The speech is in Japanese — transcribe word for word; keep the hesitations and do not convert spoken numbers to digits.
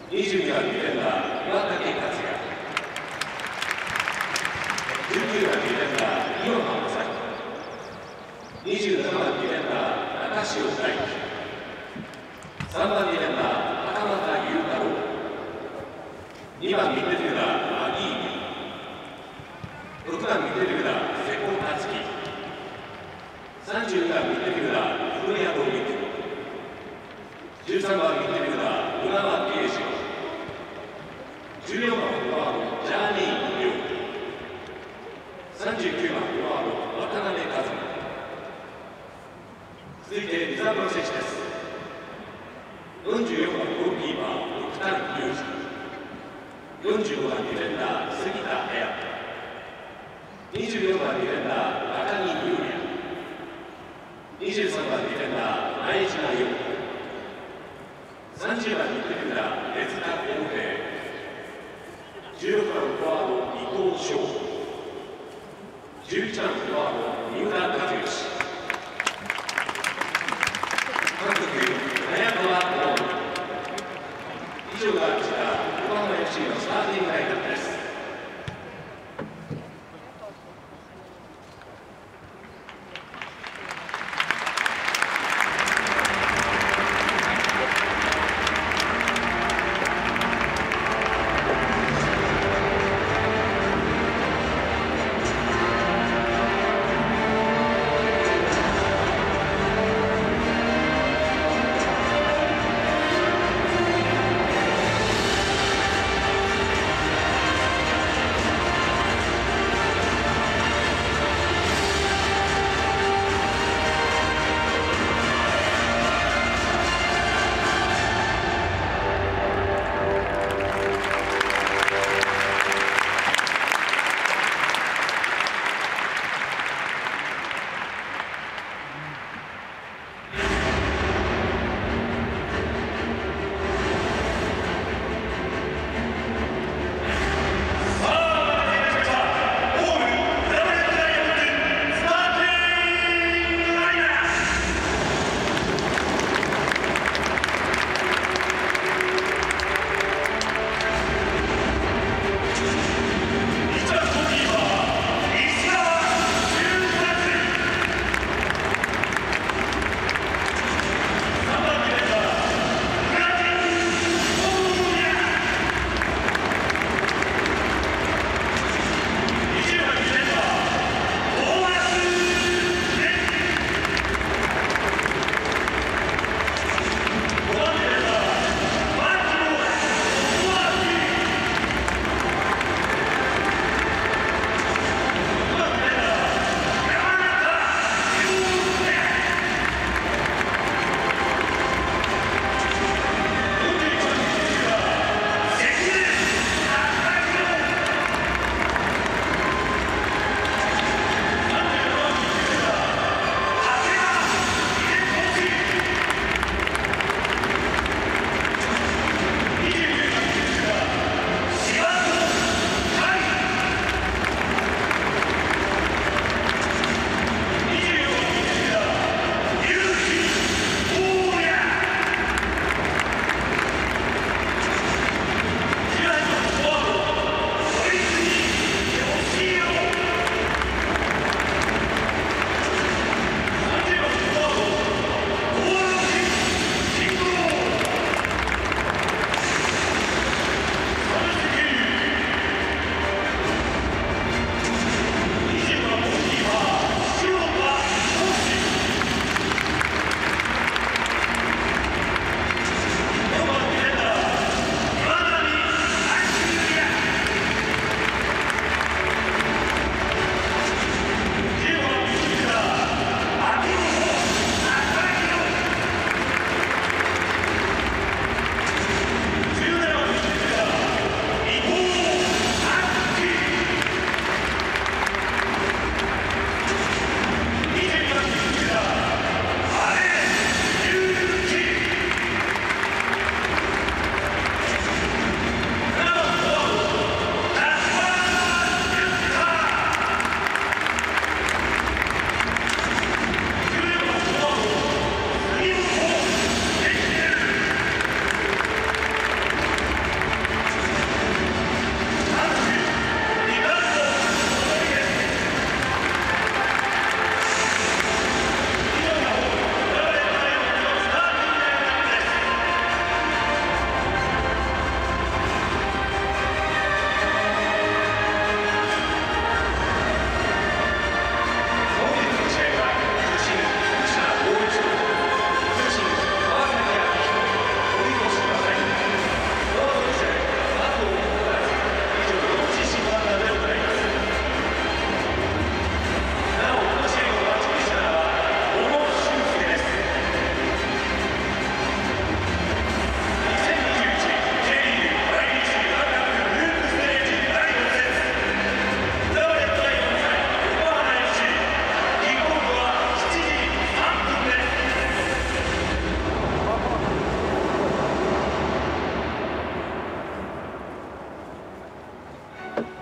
にじゅうにばんディフェンダー岩竹克也、じゅうきゅうばんディフェンダー井山正樹、にじゅうななばんディフェンダー中潮大輝、さんばんディフェンダー袴田裕太郎、にばんミッドフィルダーアギーニ、ろくばんミッドフィルダー瀬古達樹、さんじゅうにばんミッドフィルダー古谷道之、じゅうさんばんミッドフィルダー浦和圭司、じゅうよんばんフォワードジャーニー亮、さんじゅうきゅうばんフォワード渡辺和真。続いてリザーブの選手です。よんじゅうよんばんゴールキーパー奥谷裕二、よんじゅうごばんディフェンダー杉田彩、にじゅうよんばんディフェンダー高木優也、にじゅうさんばんディフェンダー前島優、さんじゅうばんミッドフィルダー手塚康平、じゅうろくばんフォワード伊藤翔、じゅういちばんフォワード三浦和義、監督早川直。以上がこちら横浜 エフシー のスターティング